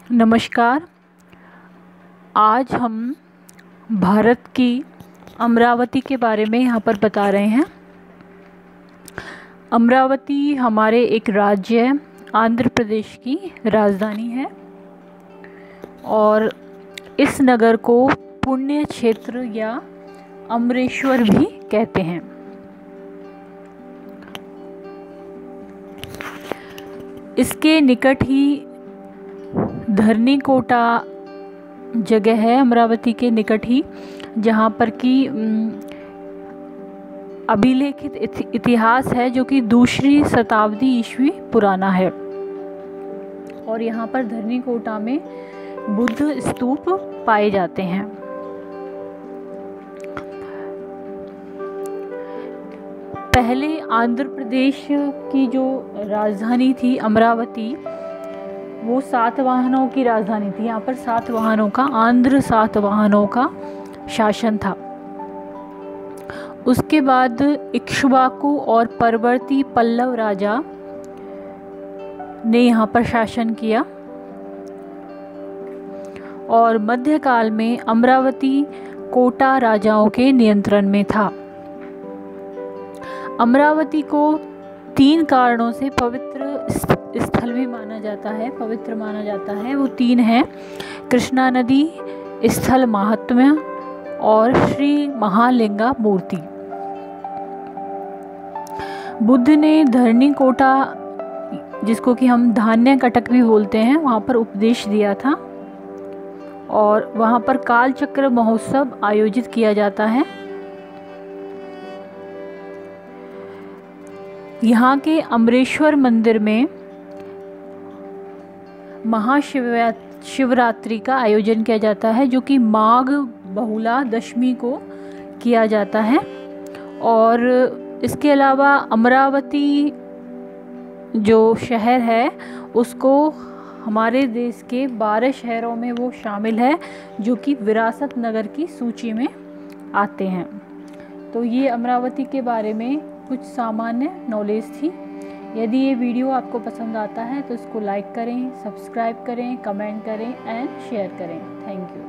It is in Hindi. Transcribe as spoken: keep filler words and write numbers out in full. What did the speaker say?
नमस्कार। आज हम भारत की अमरावती के बारे में यहाँ पर बता रहे हैं। अमरावती हमारे एक राज्य आंध्र प्रदेश की राजधानी है और इस नगर को पुण्य क्षेत्र या अमरेश्वर भी कहते हैं। इसके निकट ही धरनीकोटा जगह है, अमरावती के निकट ही, जहाँ पर कि अभिलेखित इतिहास है जो कि दूसरी शताब्दी ईस्वी पुराना है। और यहाँ पर धरनीकोटा में बुद्ध स्तूप पाए जाते हैं। पहले आंध्र प्रदेश की जो राजधानी थी अमरावती, वो सातवाहनों की राजधानी थी। यहाँ पर सातवाहनों का, आंध्र सातवाहनों का शासन था। उसके बाद इक्ष्वाकु और परवर्ती पल्लव राजा ने यहाँ पर शासन किया और मध्यकाल में अमरावती कोटा राजाओं के नियंत्रण में था। अमरावती को तीन कारणों से पवित्र स्थल भी माना जाता है, पवित्र माना जाता है। वो तीन हैं: कृष्णा नदी, स्थल महात्म्य और श्री महालिंगा मूर्ति। बुद्ध ने धरनीकोटा, जिसको कि हम धान्य कटक भी बोलते हैं, वहाँ पर उपदेश दिया था और वहाँ पर कालचक्र महोत्सव आयोजित किया जाता है। यहाँ के अमरेश्वर मंदिर में महाशिवरात्रि का आयोजन किया जाता है, जो कि माघ बहुला दशमी को किया जाता है। और इसके अलावा अमरावती जो शहर है उसको हमारे देश के बारह शहरों में वो शामिल है जो कि विरासत नगर की सूची में आते हैं। तो ये अमरावती के बारे में कुछ सामान्य नॉलेज थी। यदि ये वीडियो आपको पसंद आता है तो इसको लाइक करें, सब्सक्राइब करें, कमेंट करें एंड शेयर करें। Thank you.